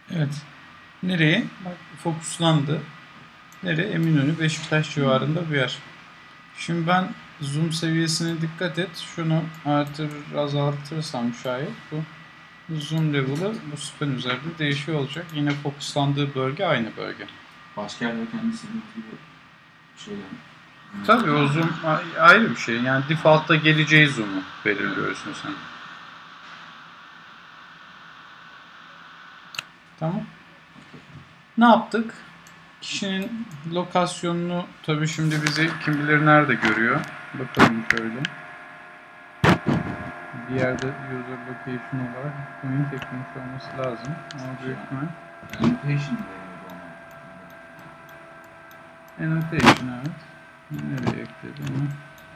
Evet. Nereye? Bak fokuslandı. Nereye? Eminönü, Beşiktaş civarında bir yer. Şimdi ben zoom seviyesine dikkat et. Şunu artırır, azaltırsam şayet bu zoom level'ı bu span üzerinde değişiyor olacak. Yine fokuslandığı bölge aynı bölge. Başka yerde kendisinin gibi şeyler. Tabii o zoom ayrı bir şey. Yani default'ta geleceği zoom'u belirliyorsun sen. Tamam. Ne yaptık? Kişinin lokasyonunu tabii şimdi bizi kim bilir nerede görüyor. Bakalım şöyle. Bir yerde user location olarak point eklemiş olması lazım. Ama büyük ihtimal Annotation annotation, evet. Nereye ekledim onu?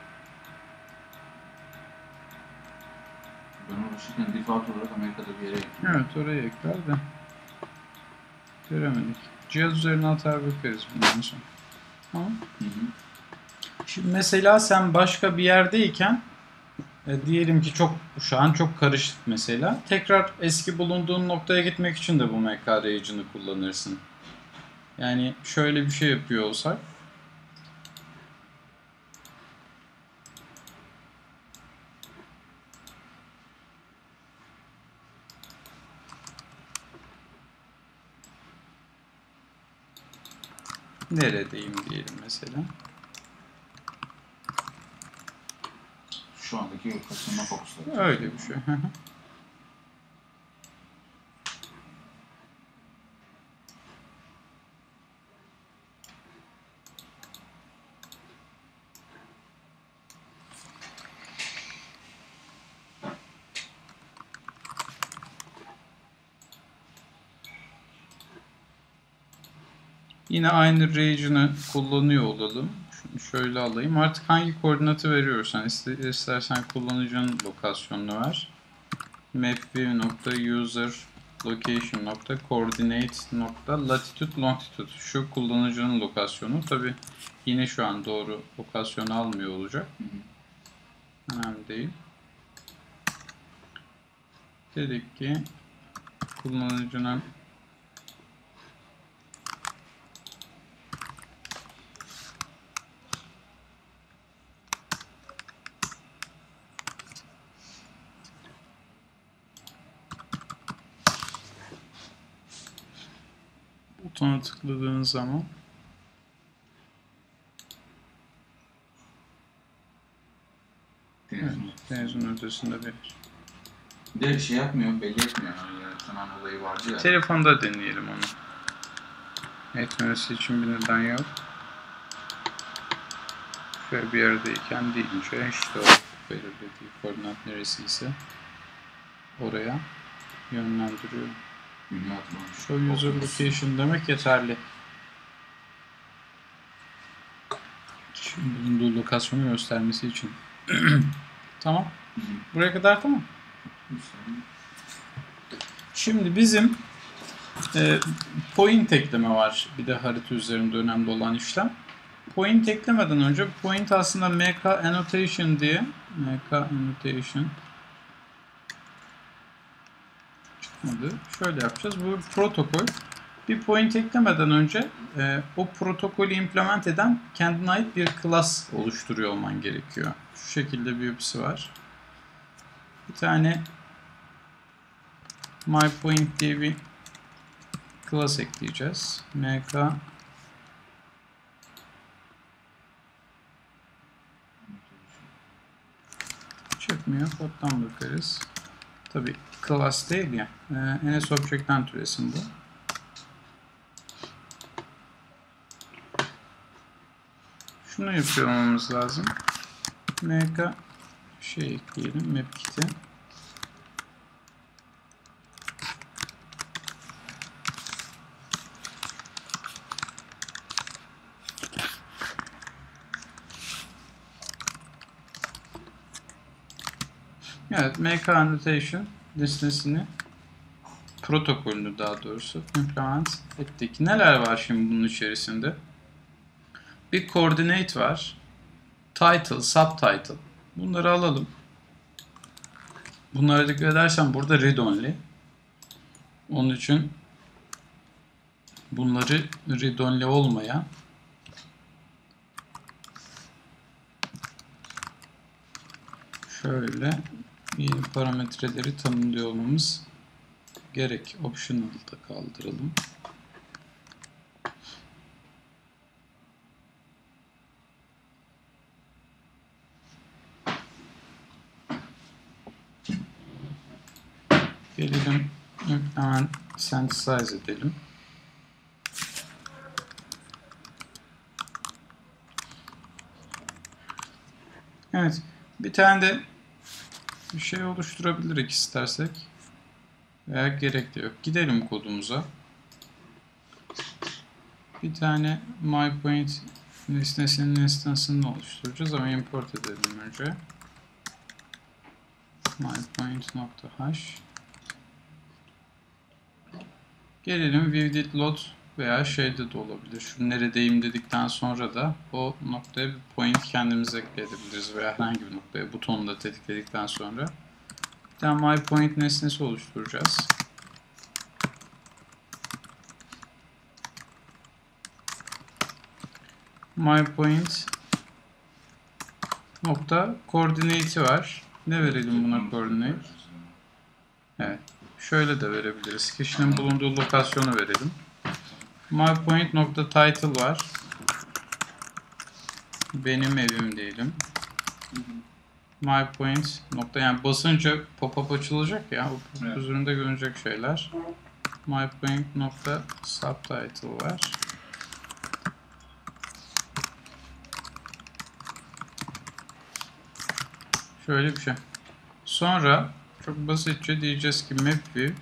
ben uğraşırken default olarak Amerika'da bir yere ekledim. Evet, oraya ekler de göremedik. Cihaz üzerine atar bakarız bundan sonra. Tamam. Şimdi mesela sen başka bir yerdeyken diyelim ki şu an çok karışık mesela. Tekrar eski bulunduğun noktaya gitmek için de bu MK Region'ı kullanırsın. Yani şöyle bir şey yapıyor olsak. Neredeyim diyelim mesela. Şu andaki lokasyona fokusladım. Öyle bir şey. Yine aynı region'ı kullanıyor olalım. Şunu şöyle alayım. Artık hangi koordinatı veriyorsan istersen kullanıcının lokasyonunu ver. mapview.user location.coordinate.latitude longitude. Şu kullanıcının lokasyonu. Tabi yine şu an doğru lokasyonu almıyor olacak. Önemli değil. Dedik ki kullanıcının butona tıkladığınız zaman denizin ötesinde bir yer. Bir de şey yapmıyor, belli etmiyor. Yani yaratılan olayı vardı ya. Telefonda deneyelim onu. Etmemesi için bir neden yok. Şöyle bir yerdeyken deyince işte o belirlediği koordinat neresiyse oraya yönlendiriyor. Show user location demek yeterli. Şimdi bulunduğu lokasyonu göstermesi için. Tamam. Buraya kadar tamam. Şimdi bizim point ekleme var. Bir de harita üzerinde önemli olan işlem. Point eklemeden önce point aslında MK annotation diye MK annotation çıkmadı. Şöyle yapacağız. Bu protokol. Bir point eklemeden önce o protokolü implement eden kendine ait bir class oluşturuyor olman gerekiyor. Şu şekilde bir yapısı var. Bir tane myPoint diye bir class ekleyeceğiz. MK çıkmıyor. Koddan bakarız. Tabi class değil ya. NSObject'ten türesin bu. Şunu yapıyor olmamız lazım. MK şey ekleyelim. Mapkit'i. Evet, MK annotation listesini protokolünü daha doğrusu implement ettik. Neler var şimdi bunun içerisinde? Bir coordinate var. Title, subtitle. Bunları alalım. Bunlara dikkat edersen burada read only. Onun için bunları read-only olmayan şöyle yeni parametreleri tanımlıyor olmamız gerek. Optional'da kaldıralım. Gelelim hemen synthesize edelim. Evet. Bir tane de bir şey oluşturabiliriz istersek. Veya gerek de yok. Gidelim kodumuza. Bir tane myPoint nesnesinin instansını oluşturacağız ama import edelim önce. myPoint.h Gelelim viewDidLoad veya şeyde de olabilir. Şu neredeyim dedikten sonra da o noktaya bir point kendimiz ekleyebiliriz veya herhangi bir noktaya butonu da tetikledikten sonra bir tane myPoint nesnesi oluşturacağız. myPoint nokta coordinate'i var. Ne verelim buna coordinate? Evet. Şöyle de verebiliriz. Kişinin bulunduğu lokasyonu verelim. myPoint nokta title var. Benim evim diyelim. myPoint nokta yani basınca pop-up açılacak ya. O evet. üzerinde görünecek şeyler. myPoint nokta subtitle var. Şöyle bir şey. Sonra çok basitçe diyeceğiz ki mapView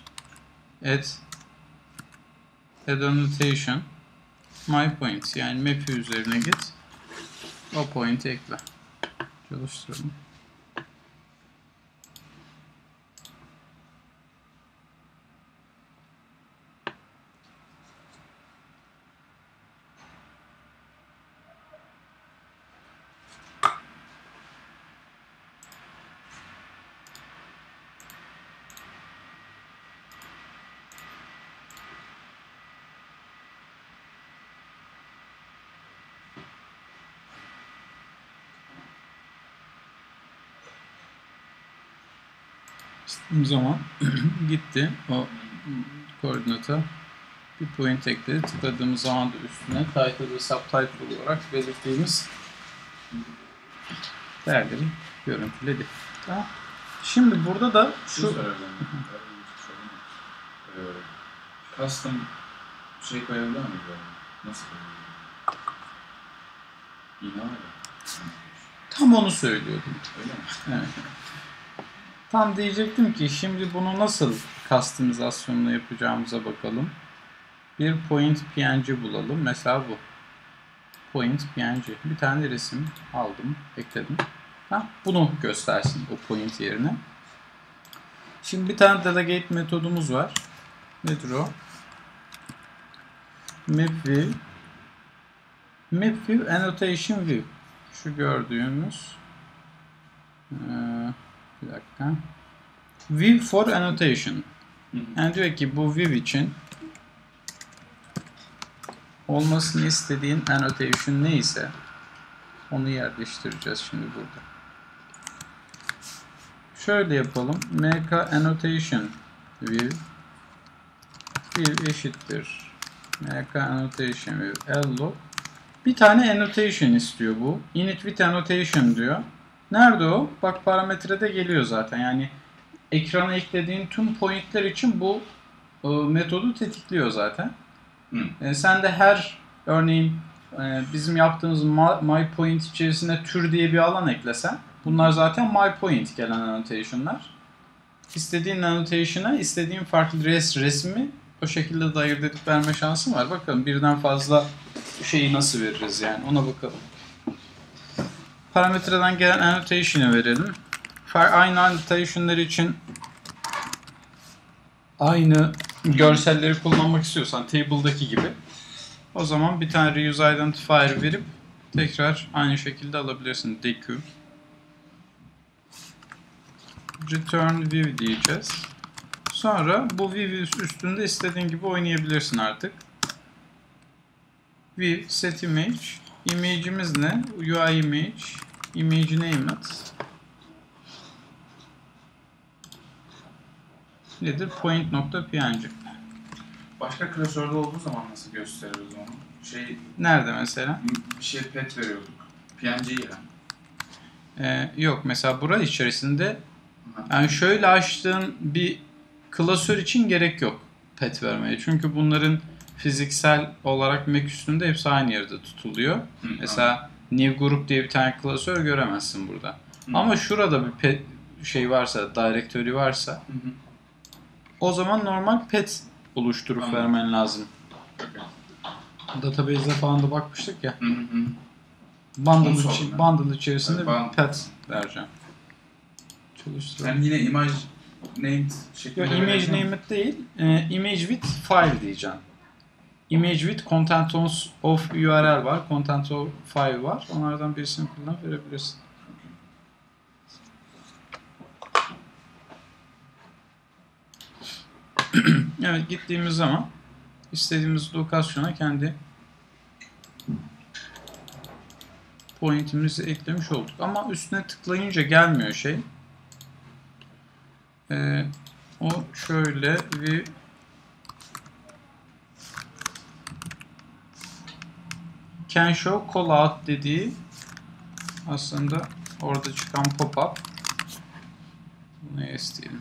add annotation myPoint yani map'i üzerine git. O point'i ekle. Çalıştıralım. İstediğim zaman gitti o koordinata bir point ekledi. Tıkladığımız zaman da üstüne title ve subtitle olarak belirttiğimiz değerleri görüntüledi. Tamam. Şimdi burada da şu custom şey koyabiliyor muyuz? Nasıl koyabiliyor? Yine öyle. tam onu söylüyordum. Öyle mi? Evet. Tam diyecektim ki şimdi bunu nasıl customizasyonla yapacağımıza bakalım. Bir point png bulalım. Mesela bu. Point png. Bir tane resim aldım, ekledim. Ha, bunu göstersin o point yerine. Şimdi bir tane delegate metodumuz var. Nedir o? mapView annotation view. Şu gördüğümüz bir dakika. View for annotation. Yani diyor ki bu view için olmasını istediğin annotation neyse onu yerleştireceğiz şimdi burada. Şöyle yapalım. Make annotation view eşittir. Make annotation view log. Bir tane annotation istiyor bu. Init with annotation diyor. Nerede o? Bak parametrede geliyor zaten. Yani ekrana eklediğin tüm pointler için bu metodu tetikliyor zaten. Sen de her örneğin bizim yaptığımız myPoint içerisine tür diye bir alan eklesen bunlar zaten myPoint gelen annotation'lar. İstediğin annotation'a istediğin farklı resmi o şekilde de ayırt edip verme şansın var. Bakalım birden fazla şeyi nasıl veririz yani ona bakalım. Parametreden gelen annotation'ı verelim. Aynı annotation'lar için aynı görselleri kullanmak istiyorsan table'daki gibi o zaman bir tane reuse identifier verip tekrar aynı şekilde alabilirsin. dequeue return view diyeceğiz. Sonra bu view üstünde istediğin gibi oynayabilirsin artık. view set image. Image'imiz ne? UI image. Image name it. Nedir? Point.png. Başka klasörde olduğu zaman nasıl gösteririz onu? Nerede mesela? Bir şey pet veriyorduk. PNG yani. Yok mesela burası içerisinde yani şöyle açtığın bir klasör için gerek yok pet vermeye. Çünkü bunların fiziksel olarak Mac üstünde hepsi aynı yerde tutuluyor. Mesela new group diye bir tane klasör göremezsin burada. Ama şurada bir pet şey varsa, directory varsa o zaman normal pet oluşturup vermen lazım. Database'de falan da bakmıştık ya. Bundle içerisinde bir pet vereceğim. Sen yine image named şeklinde image named değil, image with file diyeceğim. Image with content of URL var, content of file var. Onlardan birisini kullanıp verebilirsin. Evet, gittiğimiz zaman istediğimiz lokasyona kendi pointimizi eklemiş olduk. Ama üstüne tıklayınca gelmiyor şey. O şöyle bir can show callout dediği aslında orada çıkan pop-up. Bunu isteyelim.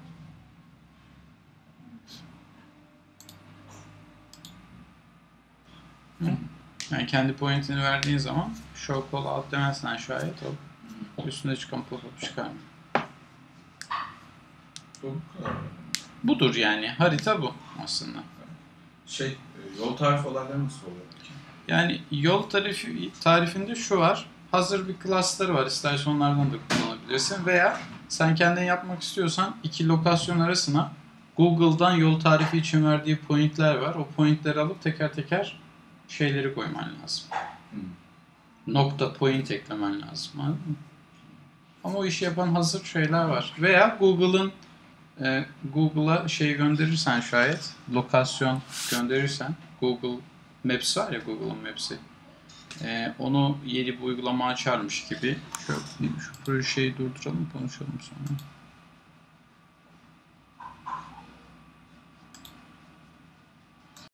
Yani kendi pointini verdiğin zaman show callout demezsen şayet o üstünde çıkan pop-up çıkarmıyor. Budur yani. Harita bu aslında. Yol tarifi olayları nasıl oluyor? Yani yol tarifinde şu var. Hazır bir class'ları var. İstersen onlardan da kullanabilirsin. Veya sen kendin yapmak istiyorsan iki lokasyon arasına Google'dan yol tarifi için verdiği pointler var. O pointleri alıp teker teker şeyleri koyman lazım. Nokta point eklemen lazım. Ama o işi yapan hazır şeyler var. Veya Google'a şey gönderirsen şayet, lokasyon gönderirsen, Google Maps var ya, Google'ın Maps'i. Onu yeni bir uygulama açarmış gibi. Şu projeyi durduralım, konuşalım sonra.